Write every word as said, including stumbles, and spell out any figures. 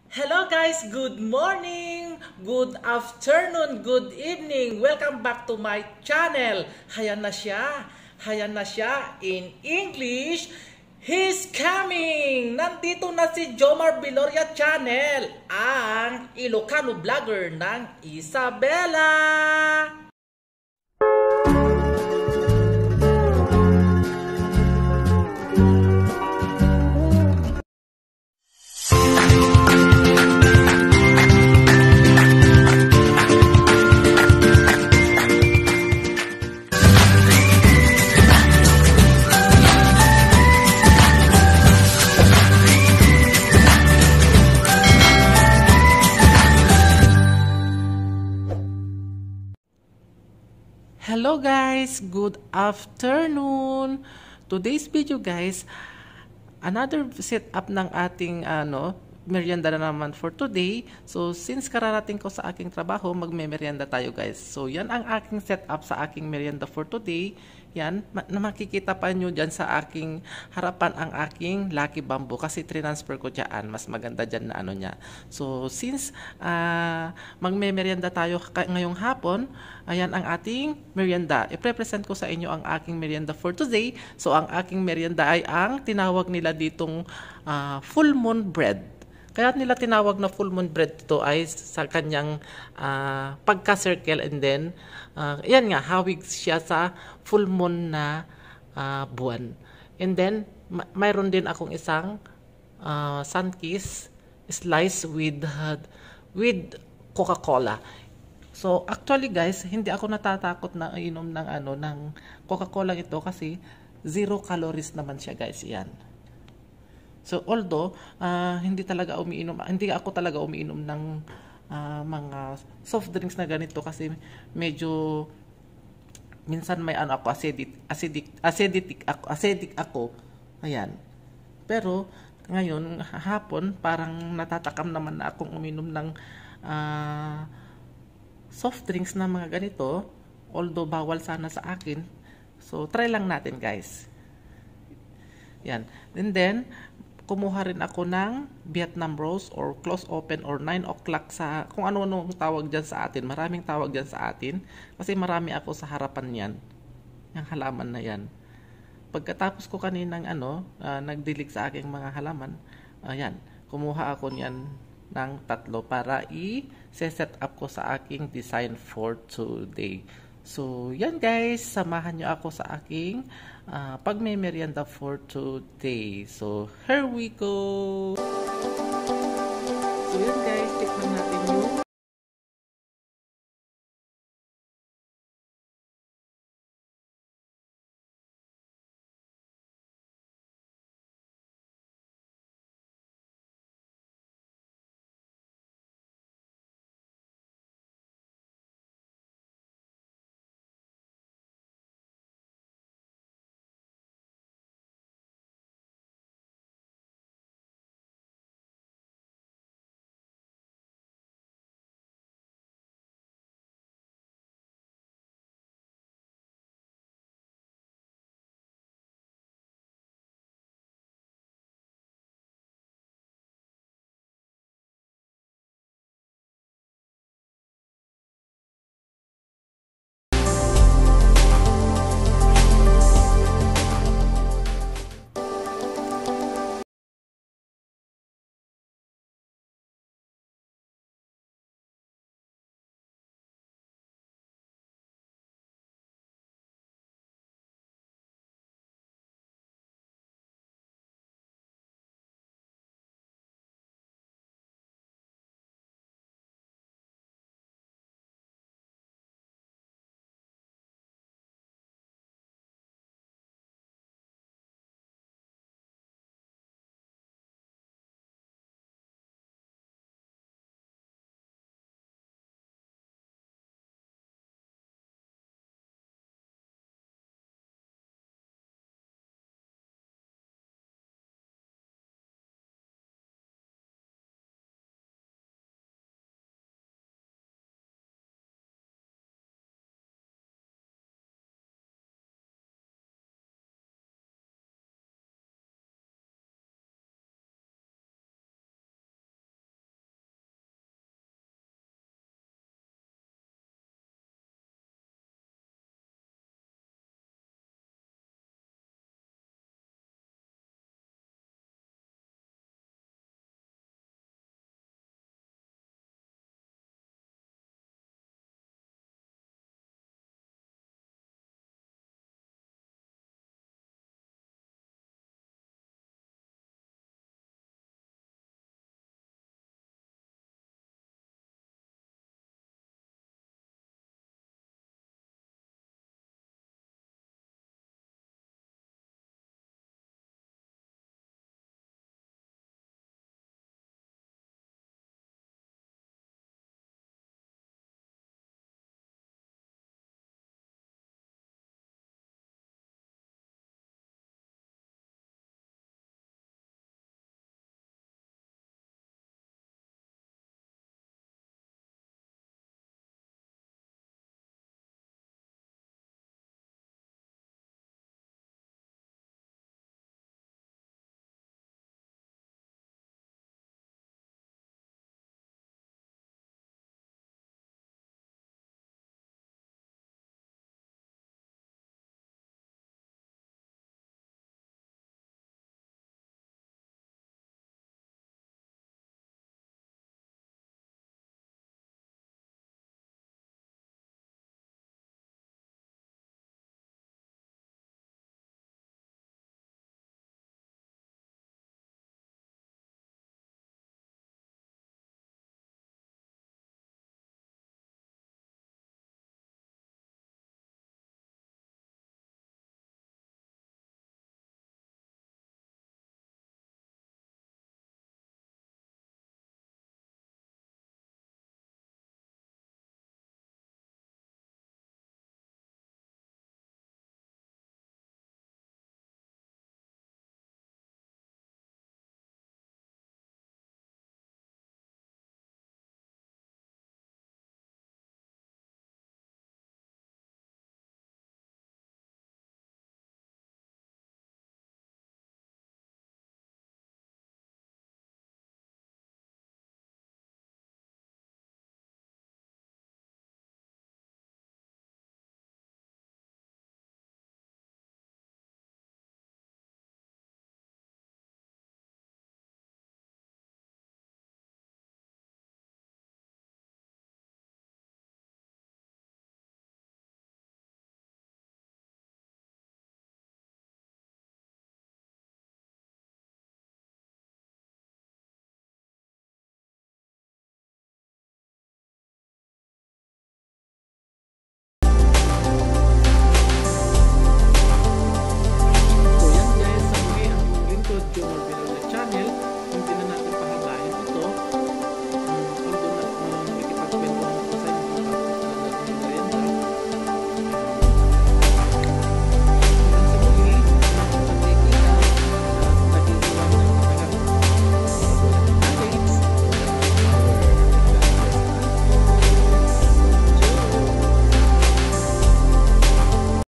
Hello guys, good morning, good afternoon, good evening. Welcome back to my channel. Hayan na siya, hayan na siya in English. He's coming! Nandito na si Jomar Biloria Channel, ang Ilocano vlogger ng Isabela. Hello guys, good afternoon. Today's video guys, another setup ng ating ano, merienda na naman for today. So since kararating ko sa aking trabaho, magme-merienda tayo guys. So yan ang aking setup sa aking merienda for today. Yan, na makikita pa nyo dyan sa aking harapan ang aking Lucky Bamboo kasi transfer ko dyan, mas maganda dyan na ano niya. So since uh, magme-merienda tayo ngayong hapon, ayan ang ating merienda. I-present ko sa inyo ang aking merienda for today. So ang aking merienda ay ang tinawag nila ditong uh, full moon bread. Kaya nila tinawag na full moon bread ito ay sa kanyang uh, pagka-circle and then uh, yan nga, hawig siya sa full moon na uh, buwan. And then ma mayroon din akong isang uh, Sunkiss slice with uh, with Coca-Cola. So actually guys, hindi ako natatakot na inom ng ano ng Coca-Cola ito kasi zero calories naman siya guys, yan. So although uh, hindi talaga umiinom, hindi ako talaga umiinom ng uh, mga soft drinks na ganito kasi medyo minsan may ano ako acidic acidic acidic ako, acidic ako. Ayan. Pero ngayon hapon parang natatakam naman na akong uminom ng uh, soft drinks na mga ganito, although bawal sana sa akin. So try lang natin guys. Yan. And then kumuha rin ako ng Vietnam Rose or close open or nine o'clock sa kung ano-ano tawag dyan sa atin. Maraming tawag dyan sa atin kasi marami ako sa harapan yan. Yung halaman na yan. Pagkatapos ko kaninang ano, uh, nagdilig sa aking mga halaman, ayan, kumuha ako niyan ng tatlo para i-set up ko sa aking design for today. So, yan guys, samahan nyo ako sa aking uh, pagme-merienda for today. So, here we go!